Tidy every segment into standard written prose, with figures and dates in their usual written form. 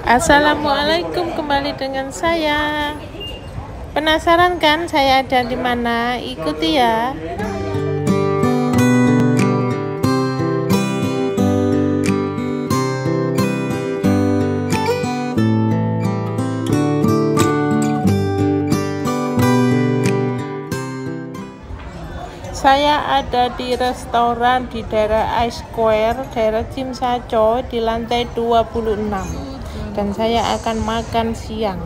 Assalamualaikum, kembali dengan saya. Penasaran kan saya ada di mana? Ikuti ya. Saya ada di restoran di daerah I-Square, daerah Cimsaco, di lantai 26. Dan saya akan makan siang.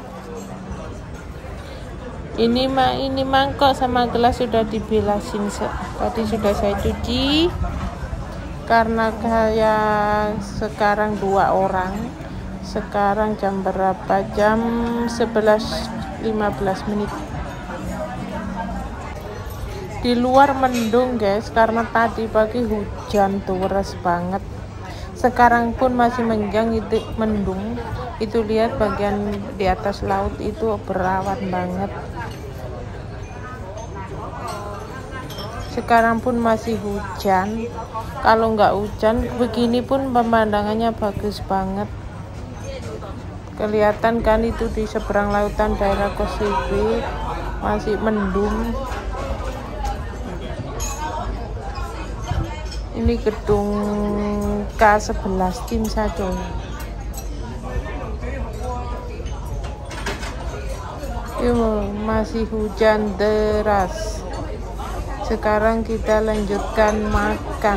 Ini mangkok sama gelas sudah dibilasin. Tadi sudah saya cuci. Karena saya sekarang 2 orang. Sekarang jam berapa? Jam 11.15 menit. Di luar mendung guys, karena tadi pagi hujan tuh deras banget. Sekarang pun masih itu mendung. Itu lihat bagian di atas laut itu berawan banget. Sekarang pun masih hujan. Kalau nggak hujan begini pun pemandangannya bagus banget. Kelihatan kan itu di seberang lautan daerah Kosibi masih mendung. Ini gedung K11 Cimsaco. Masih hujan deras. Sekarang kita lanjutkan makan.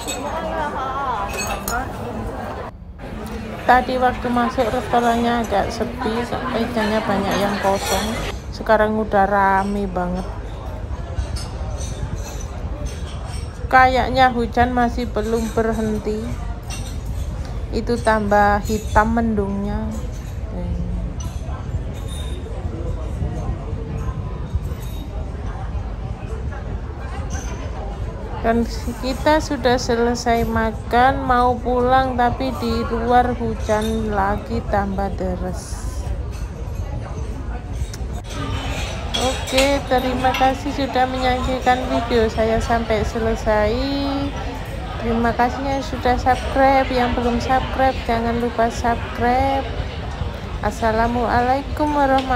Tadi waktu masuk restorannya agak sepi, mejanya banyak yang kosong. Sekarang udah rame banget. Kayaknya hujan masih belum berhenti. Itu tambah hitam mendungnya. Dan kita sudah selesai makan, mau pulang, tapi di luar hujan lagi tambah deras. Oke, terima kasih sudah menyaksikan video saya sampai selesai. Terima kasih yang sudah subscribe, yang belum subscribe jangan lupa subscribe. Assalamualaikum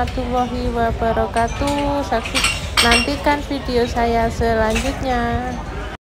warahmatullahi wabarakatuh. Nantikan video saya selanjutnya.